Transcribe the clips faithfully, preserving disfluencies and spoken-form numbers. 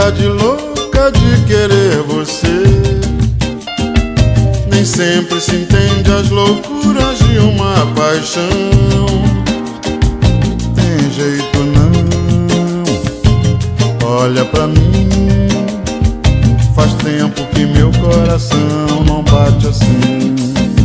vontade louca de querer você. Nem sempre se entende as loucuras de uma paixão. Tem jeito não, olha pra mim. Faz tempo que meu coração não bate assim.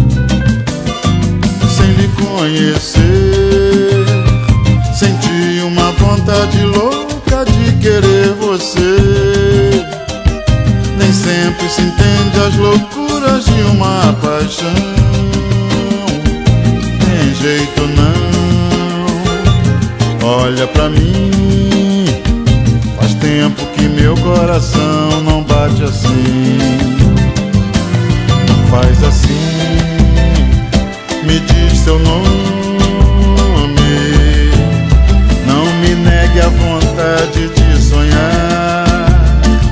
Sem lhe conhecer, senti uma vontade louca de querer você. Nem sempre se entende as loucuras de uma paixão. Tem jeito não, olha pra mim. Faz tempo que meu coração não bate assim. Não faz assim, me diz seu nome. Não me negue a vontade de sonhar,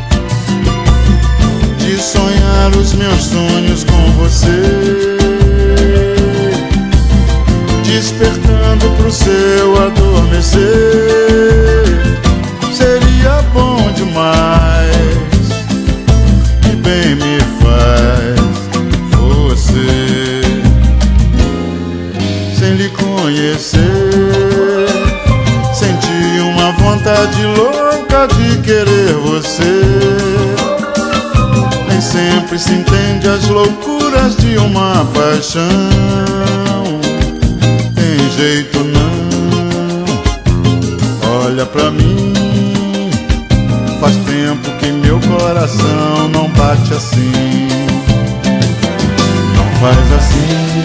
de sonhar os meus sonhos com você, despertando pro seu adormecer. Seria bom demais, que bem me faz você. Sem lhe conhecer, senti uma vontade louca de querer você. Nem sempre se entende as loucuras de uma paixão. Tem jeito não, olha pra mim. Faz tempo que meu coração não bate assim. Não faz assim,